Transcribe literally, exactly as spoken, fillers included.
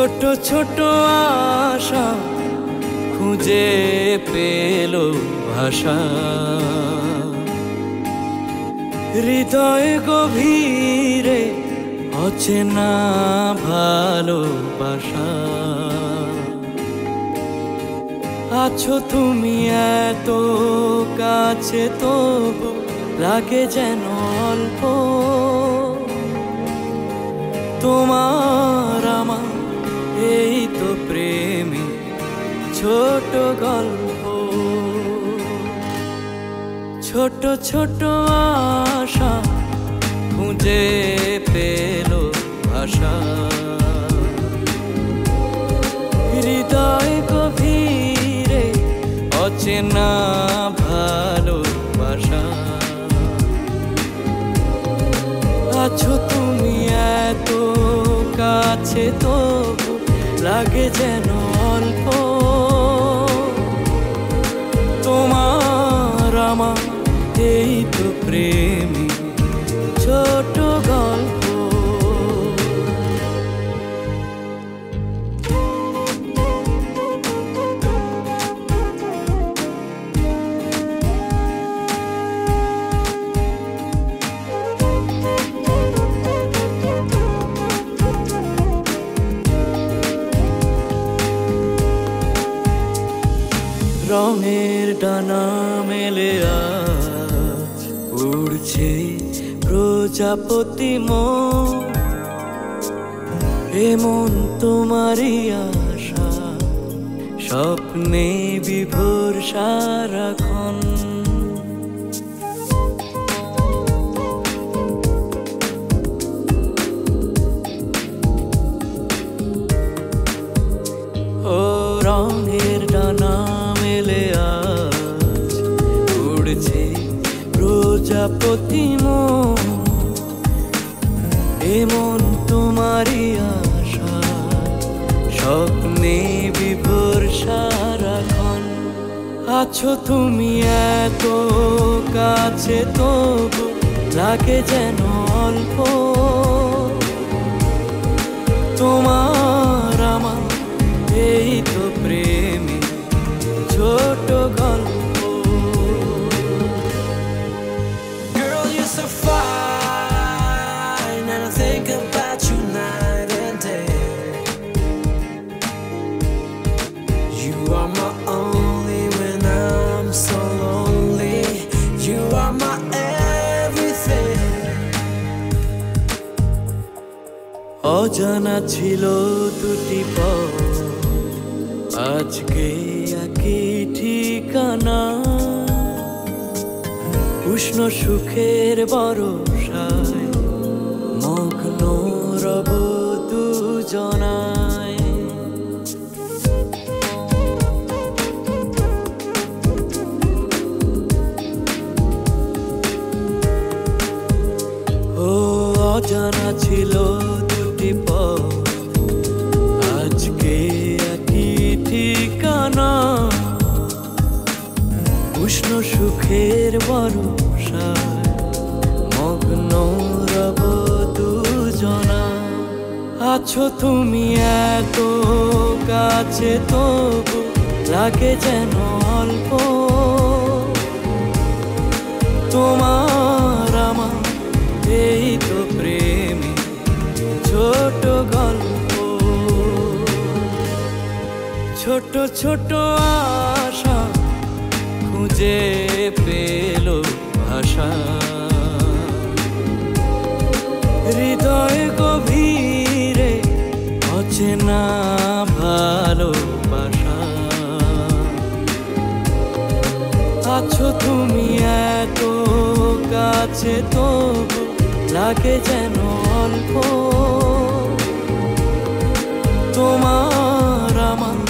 ছোট ছোট আশা খুঁজে পেল ভাষা, হৃদয় গভীরে অচেনা ভালোবাসা। আছো তুমি এত কাছে, তবু লাগে যেন অল্প। তোমার আমার এই তো প্রেমী ছোট গল্প। ছোট ছোট আশা খুঁজে পেল ভাষা, হৃদয় গভীরে অচেনা ভালোবাসা। আছো তুমি এত কাছে, তবু লাগে যেন অল্প। তোমার আমার এই তো প্রেমী ছোট গল্প। রঙের ডানা মেলে আজ উড়ছে প্রজাপতি মন, এমন তোমারই আশা স্বপ্নে বিভোর সারাক্ষণ। ও রঙের ডানা মেলে আজ উড়ছে প্রজাপতি মন, এমন তোমারই আশা স্বপ্নে বিভোর সারাক্ষণ। আছো তুমি এত কাছে, তবু লাগে যেন অল্প। তোমার আমার এই তো প্রেমী ছোট গল্প। Girl, you're so fine, and I think about you night and day. You are my only when I'm so lonely. You are my everything. অজানা ছিল দুটি পথ, আজকে একই ঠিকানা। উষ্ণ সুখের বরষায় মগ্ন রব দুজনায়। ও অজানা ছিল দুটি পথ, আজকে একই ঠিকানা। উষ্ণ সুখের বরষায় মগ্ন রব দুজনা। আছো তুমি এত কাছে, তবু লাগে যেন অল্প। তোমার আমার এই তো প্রেমী ছোট গল্প। ছোট ছোট আশা খুঁজে পেল ভাষা, হৃদয় গভীরে অচেনা ভালোবাসা। আছো তুমি এত কাছে, তবু লাগে যেন অল্প। তোমার আমার